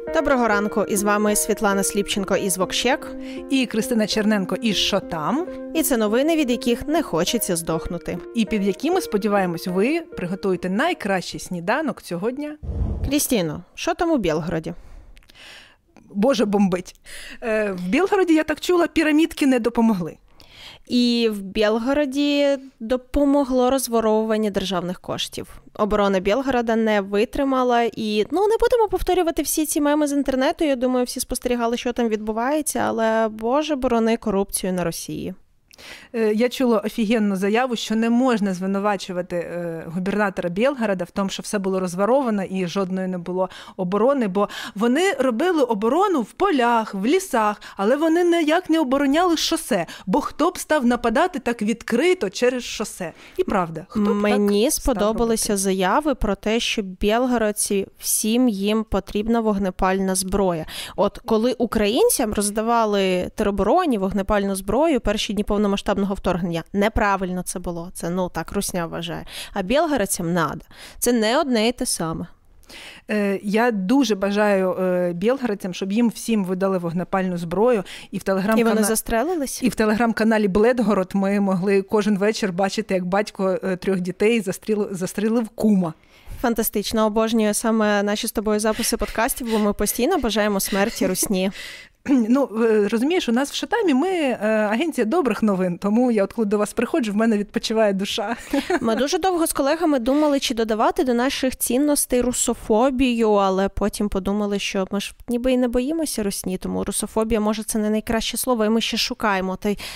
Доброго ранку, і з вами Світлана Сліпченко із Вокщек. І Кристина Черненко із «Що там?». І це новини, від яких не хочеться здохнути. І під якими, сподіваємось, ви приготуєте найкращий сніданок цього дня. Крістіно, що там у Білгороді? Боже, бомбить. В Білгороді, я так чула, пірамідки не допомогли. І в Білгороді допомогло розворовування державних коштів. Оборона Білгорода не витримала і, не будемо повторювати всі ці меми з інтернету. Я думаю, всі спостерігали, що там відбувається, але, Боже, борони корупцію на Росії. Я чула офігенну заяву, що не можна звинувачувати губернатора Білгорода в тому, що все було розворовано і жодної не було оборони, бо вони робили оборону в полях, в лісах, але вони ніяк не обороняли шосе, бо хто б став нападати так відкрито через шосе? І правда, хто б Мені сподобалися заяви про те, що білгородці, всім їм потрібна вогнепальна зброя. От коли українцям роздавали теробороні вогнепальну зброю перші дні повномасштабного вторгнення, неправильно це було. Це, так, русня вважає. А білгородцям надо. Це не одне і те саме. Я дуже бажаю білгородцям, щоб їм всім видали вогнепальну зброю. І вони застрелились? І в телеграм-каналі Бледгород ми могли кожен вечір бачити, як батько 3 дітей застрелив кума. Фантастично. Обожнюю саме наші з тобою записи подкастів, бо ми постійно бажаємо смерті русні. Розумієш, у нас в Шатамі ми агенція добрих новин, тому я коли до вас приходжу, в мене відпочиває душа. Ми дуже довго з колегами думали, чи додавати до наших цінностей русофобію, але потім подумали, що ми ж ніби і не боїмося русні, тому русофобія, може, це не найкраще слово, і ми ще шукаємо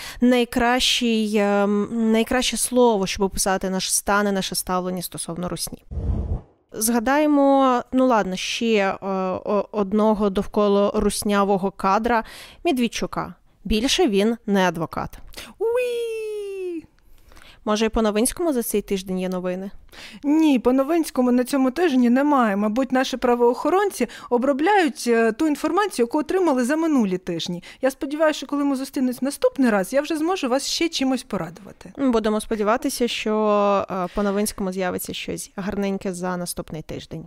найкраще слово, щоб описати наш стан і наше ставлення стосовно русні. Згадаємо, ще одного довкола руснявого кадра Медведчука. Більше він не адвокат. Уї! Може, і по Новинському за цей тиждень є новини? Ні, по Новинському на цьому тижні немає. Мабуть, наші правоохоронці обробляють ту інформацію, яку отримали за минулі тижні. Я сподіваюся, що коли ми зустрінемось наступний раз, я вже зможу вас ще чимось порадувати. Будемо сподіватися, що по Новинському з'явиться щось гарненьке за наступний тиждень.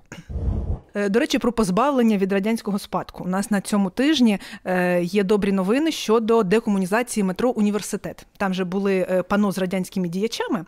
До речі, про позбавлення від радянського спадку. У нас на цьому тижні є добрі новини щодо декомунізації метро «Університет». Там же були пано з радянськими діячами,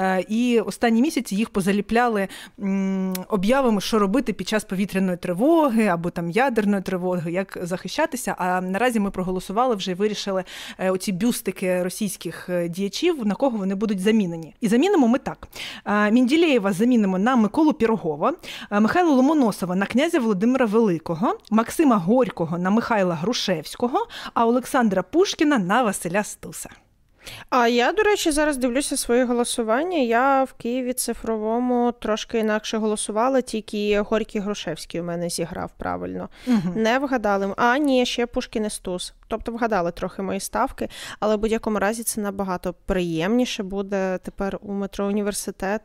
і останні місяці їх позаліпляли об'явами, що робити під час повітряної тривоги або там ядерної тривоги, як захищатися. А наразі ми проголосували вже і вирішили оці бюстики російських діячів, на кого вони будуть замінені. І замінимо ми так. Менделєєва замінимо на Миколу Пірогова, Михайла Ломоносова на князя Володимира Великого, Максима Горького на Михайла Грушевського, а Олександра Пушкіна на Василя Стуса. А я, до речі, зараз дивлюся своє голосування. Я в Києві цифровому трошки інакше голосувала, тільки Горький Грушевський у мене зіграв правильно. Угу. Не вгадали. Ні, ще Пушкін і Стус. Тобто вгадали трохи мої ставки, але в будь-якому разі це набагато приємніше буде тепер у метро «Університет»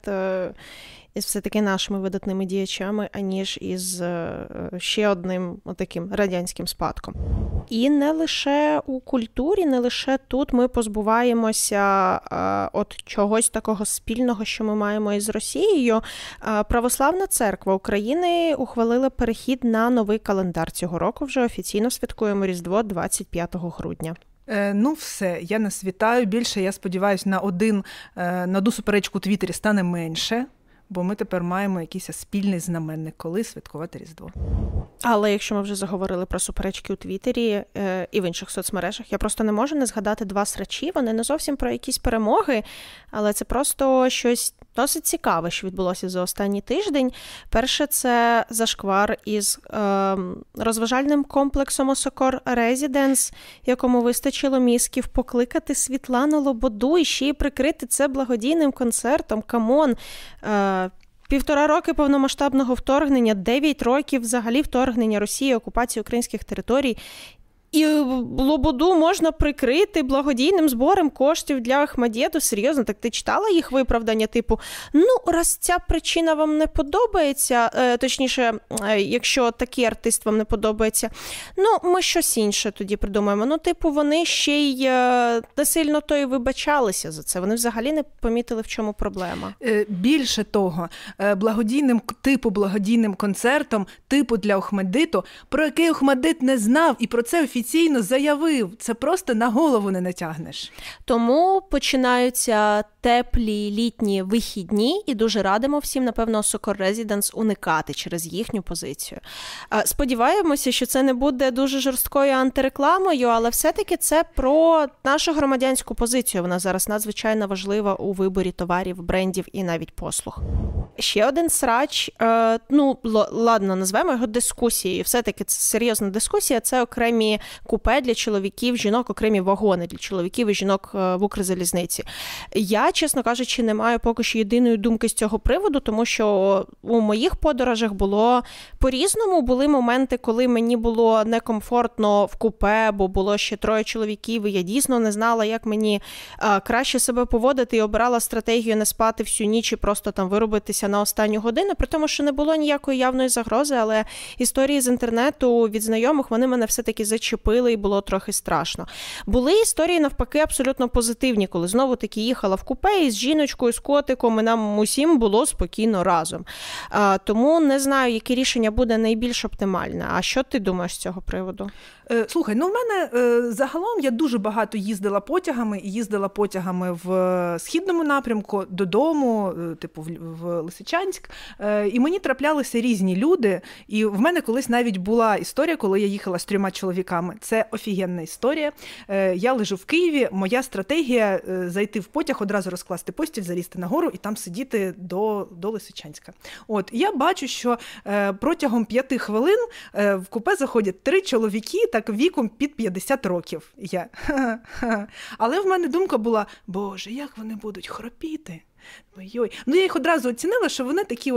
із все-таки нашими видатними діячами, аніж із ще одним таким радянським спадком. І не лише у культурі, не лише тут ми позбуваємося от чогось такого спільного, що ми маємо із Росією. Православна церква України ухвалила перехід на новий календар. Цього року вже офіційно святкуємо Різдво 25 грудня. Все, я нас вітаю. Більше, я сподіваюся, на одну суперечку у Твіттері стане менше. Бо ми тепер маємо якийсь спільний знаменник, коли святкувати Різдво. Але якщо ми вже заговорили про суперечки у Твіттері і в інших соцмережах, я просто не можу не згадати 2 срачі. Вони не зовсім про якісь перемоги, але це просто щось досить цікаве, що відбулося за останній тиждень. Перше – це зашквар із розважальним комплексом Осокор Резіденс, якому вистачило мізків покликати Світлану Лободу і ще й прикрити це благодійним концертом. Камон! 1,5 роки повномасштабного вторгнення, 9 років взагалі вторгнення Росії, окупації українських територій. І Лободу можна прикрити благодійним збором коштів для Ахмадєту. Серйозно, так ти читала їх виправдання? Типу, раз ця причина вам не подобається, точніше, якщо такий артист вам не подобається, ми щось інше тоді придумаємо. Вони ще й не сильно то і вибачалися за це. Вони взагалі не помітили, в чому проблема. Більше того, благодійним концертом, типу для Охмаддиту, про який Охмаддит не знав і про це офіційно заявив. Це просто на голову не натягнеш. Тому починаються теплі літні вихідні і дуже радимо всім, напевно, Сокор Резіденс уникати через їхню позицію. Сподіваємося, що це не буде дуже жорсткою антирекламою, але все-таки це про нашу громадянську позицію. Вона зараз надзвичайно важлива у виборі товарів, брендів і навіть послуг. Ще один срач, ладно, назвемо його дискусією. Все-таки це серйозна дискусія, це окремі купе для чоловіків, жінок, окремі вагони для чоловіків і жінок в Укрзалізниці. Я, чесно кажучи, не маю поки що єдиної думки з цього приводу, тому що у моїх подорожах було по-різному. Були моменти, коли мені було некомфортно в купе, бо було ще 3 чоловіків, і я дійсно не знала, як мені краще себе поводити, і обирала стратегію не спати всю ніч і просто там виробитися на останню годину, при тому, що не було ніякої явної загрози, але історії з інтернету від знайомих, вони мене все-таки зачепили і було трохи страшно. Були історії, навпаки, абсолютно позитивні, коли знову-таки їхала в купе із жіночкою, з котиком, і нам усім було спокійно разом. Тому не знаю, яке рішення буде найбільш оптимальне. А що ти думаєш з цього приводу? Слухай, в мене загалом я дуже багато їздила потягами в східному напрямку, додому, типу в Лисичанськ, і мені траплялися різні люди, і в мене колись навіть була історія, коли я їхала з 3 чоловіками. Це офігенна історія. Я лежу в Києві, моя стратегія зайти в потяг, одразу розкласти постіль, залізти нагору і там сидіти до Лисичанська. Я бачу, що протягом 5 хвилин в купе заходять 3 чоловіки, так віком під 50 років. Але в мене думка була, боже, як вони будуть хропіти. Ой-ой. Я їх одразу оцінила, що вони такі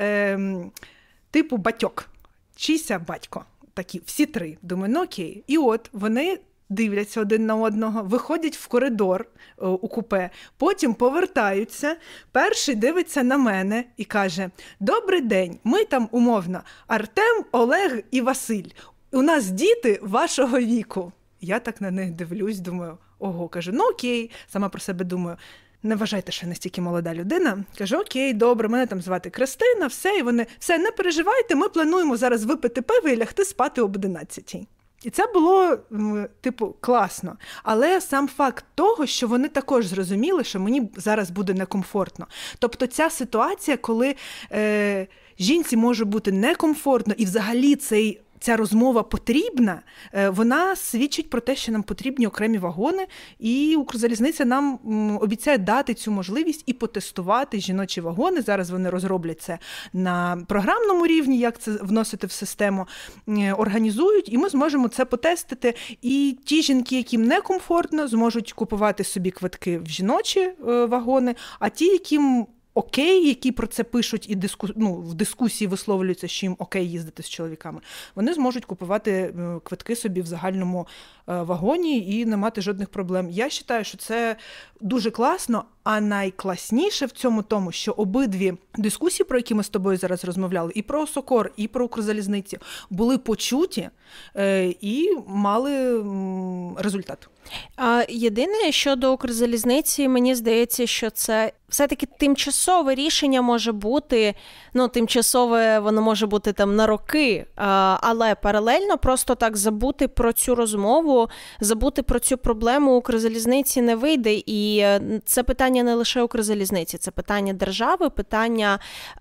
типу батьок. Чийся батько. Такі, всі 3. Думаю, окей. І вони дивляться один на одного, виходять в коридор у купе, потім повертаються, перший дивиться на мене і каже, добрий день, ми там умовно Артем, Олег і Василь. У нас діти вашого віку. Я так на них дивлюсь, думаю, ого, кажу, окей, сама про себе думаю, не вважайте, що я настільки молода людина. Кажу, окей, добре, мене там звати Кристина, все, і вони, все, не переживайте, ми плануємо зараз випити пиво і лягти спати об 11-й. І це було, класно. Але сам факт того, що вони також зрозуміли, що мені зараз буде некомфортно. Тобто ця ситуація, коли жінці може бути некомфортно і взагалі ця розмова потрібна, вона свідчить про те, що нам потрібні окремі вагони, і Укрзалізниця нам обіцяє дати цю можливість і потестувати жіночі вагони. Зараз вони розроблять це на програмному рівні, як це вносити в систему, організують, і ми зможемо це потестити. І ті жінки, яким некомфортно, зможуть купувати собі квитки в жіночі вагони, а ті, яким окей, які про це пишуть і в дискусії висловлюються, що їм окей їздити з чоловіками, вони зможуть купувати квитки собі в загальному вагоні і не мати жодних проблем. Я вважаю, що це дуже класно, а найкласніше в цьому тому, що обидві дискусії, про які ми з тобою зараз розмовляли, і про Сокор, і про Укрзалізниці, були почуті і мали результат. Єдине, щодо Укрзалізниці, мені здається, що це все-таки тимчасове рішення може бути, тимчасове воно може бути там на роки, але паралельно просто так забути про цю розмову, забути про цю проблему Укрзалізниці не вийде. І це питання не лише Укрзалізниці, це питання держави, питання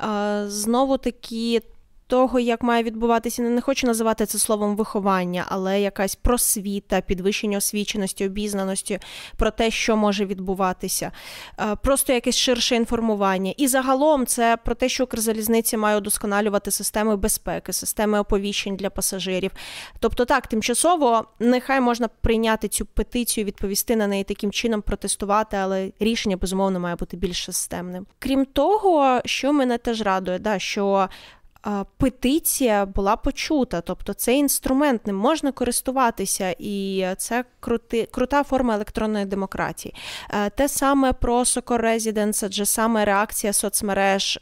знову-таки того, як має відбуватися, не хочу називати це словом виховання, але якась просвіта, підвищення освіченості, обізнаності про те, що може відбуватися. Просто якесь ширше інформування. І загалом це про те, що Укрзалізниця має удосконалювати системи безпеки, системи оповіщень для пасажирів. Тобто так, тимчасово нехай можна прийняти цю петицію, відповісти на неї таким чином, протестувати, але рішення, безумовно, має бути більш системним. Крім того, що мене теж радує, що петиція була почута, тобто цей інструмент, ним можна користуватися, і це крута форма електронної демократії. Те саме про Socor Residence, адже саме реакція соцмереж,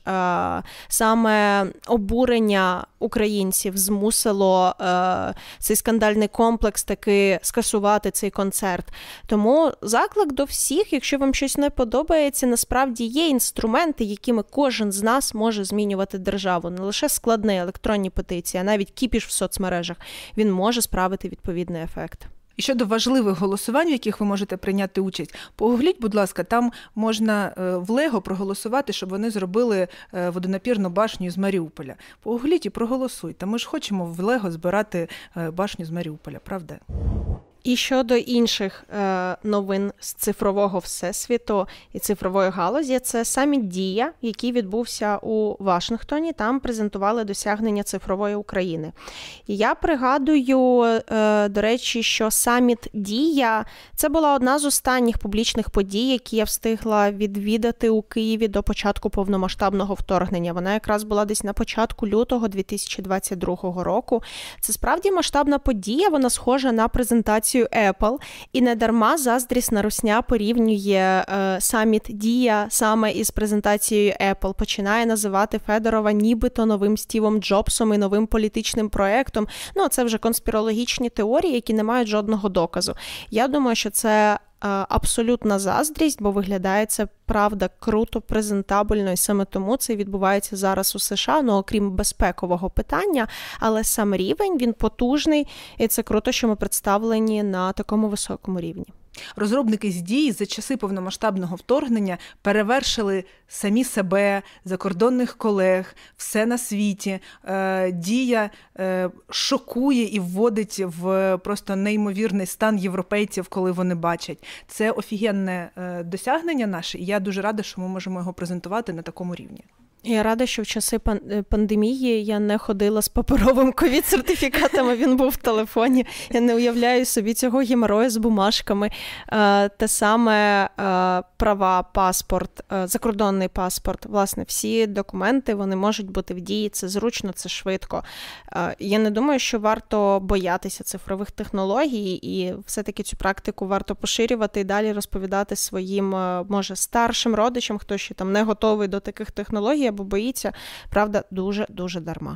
саме обурення українців змусило цей скандальний комплекс таки скасувати цей концерт. Тому заклик до всіх, якщо вам щось не подобається, насправді є інструменти, якими кожен з нас може змінювати державу. Не лише складні електронні петиції, а навіть кіпіш в соцмережах. Він може справити відповідний ефект. І щодо важливих голосувань, в яких ви можете прийняти участь, погугліть, будь ласка, там можна в Лего проголосувати, щоб вони зробили водонапірну башню з Маріуполя. Погугліть і проголосуйте. Ми ж хочемо в Лего збирати башню з Маріуполя, правда? І щодо інших новин з цифрового всесвіту і цифрової галузі, це саміт «Дія», який відбувся у Вашингтоні. Там презентували досягнення цифрової України. І я пригадую, до речі, що саміт «Дія» – це була одна з останніх публічних подій, які я встигла відвідати у Києві до початку повномасштабного вторгнення. Вона якраз була десь на початку лютого 2022 року. Це справді масштабна подія, вона схожа на презентацію Apple, і недарма заздрісна русня порівнює саміт «Дія» саме із презентацією Apple, починає називати Федорова нібито новим Стівом Джобсом і новим політичним проєктом. Ну, це вже конспірологічні теорії, які не мають жодного доказу. Я думаю, що це абсолютна заздрість, бо виглядає це, правда, круто, презентабельно, і саме тому це відбувається зараз у США, ну, окрім безпекового питання, але сам рівень, він потужний, і це круто, що ми представлені на такому високому рівні. Розробники з «Дії» за часи повномасштабного вторгнення перевершили самі себе, закордонних колег, все на світі. «Дія» шокує і вводить в просто неймовірний стан європейців, коли вони бачать. Це офігенне досягнення наше, і я дуже рада, що ми можемо його презентувати на такому рівні. Я рада, що в часи пандемії я не ходила з паперовим ковід-сертифікатом, він був в телефоні. Я не уявляю собі цього геморою з бумажками. Те саме права, паспорт, закордонний паспорт. Власне, всі документи, вони можуть бути в дії. Це зручно, це швидко. Я не думаю, що варто боятися цифрових технологій, і все-таки цю практику варто поширювати і далі розповідати своїм, може, старшим родичам, хто ще там не готовий до таких технологій, або боїться, правда, дуже-дуже дарма.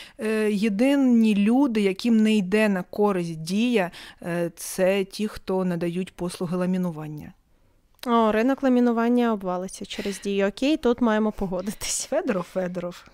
Єдині люди, яким не йде на користь «Дія», це ті, хто надають послуги ламінування. Ринок ламінування обвалиться через «Дію». Окей, тут маємо погодитись. Федоров.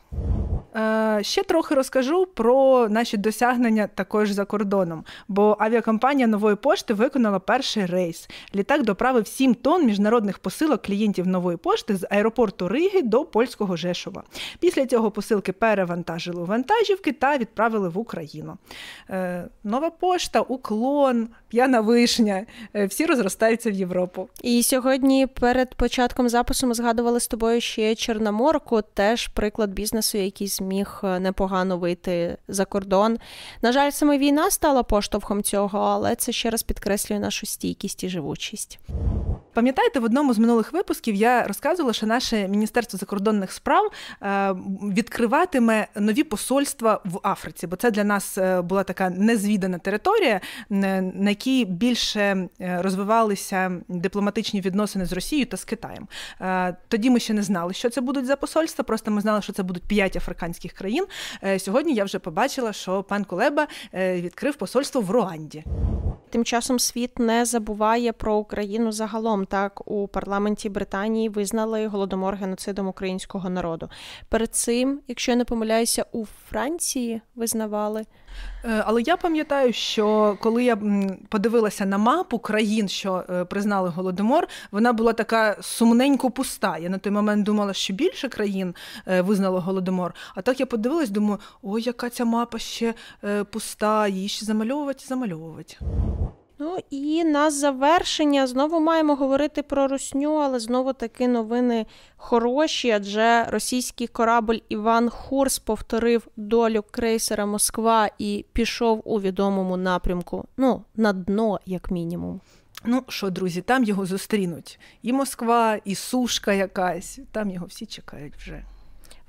Ще трохи розкажу про наші досягнення також за кордоном, бо авіакомпанія «Нової пошти» виконала перший рейс. Літак доправив 7 тонн міжнародних посилок клієнтів «Нової пошти» з аеропорту Риги до польського Жешова. Після цього посилки перевантажили у вантажівки та відправили в Україну. Нова пошта, Уклон, П'яна Вишня – всі розростаються в Європу. І сьогодні перед початком запису ми згадували з тобою ще Чорноморку, теж приклад бізнесу, який зміг непогано вийти за кордон. На жаль, саме війна стала поштовхом цього, але це ще раз підкреслює нашу стійкість і живучість. Пам'ятаєте, в одному з минулих випусків я розказувала, що наше Міністерство закордонних справ відкриватиме нові посольства в Африці, бо це для нас була така незвідана територія, на якій більше розвивалися дипломатичні відносини з Росією та з Китаєм. Тоді ми ще не знали, що це будуть за посольства, просто ми знали, що це будуть 5 африканських країн. Сьогодні я вже побачила, що пан Кулеба відкрив посольство в Руанді. Тим часом світ не забуває про Україну загалом. Так, у парламенті Британії визнали Голодомор геноцидом українського народу. Перед цим, якщо я не помиляюся, у Франції визнавали. Але я пам'ятаю, що коли я подивилася на мапу країн, що признали Голодомор, вона була така сумненько пуста. Я на той момент думала, що більше країн визнало Голодомор. А так я подивилась, думаю, ой, яка ця мапа ще пуста, її ще замальовувати. Ну і на завершення знову маємо говорити про русню, але знову таки новини хороші, адже російський корабль «Іван Хурс» повторив долю крейсера «Москва» і пішов у відомому напрямку, на дно, як мінімум. Ну що, друзі, там його зустрінуть. І Москва, і сушка якась, там його всі чекають вже.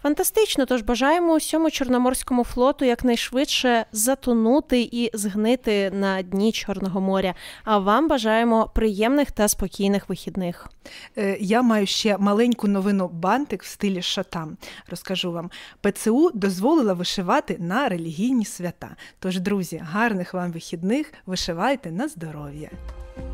Фантастично, тож бажаємо усьому Чорноморському флоту якнайшвидше затонути і згнити на дні Чорного моря. А вам бажаємо приємних та спокійних вихідних. Я маю ще маленьку новину бантик в стилі шатам. Розкажу вам. ПЦУ дозволила вишивати на релігійні свята. Тож, друзі, гарних вам вихідних, вишивайте на здоров'я.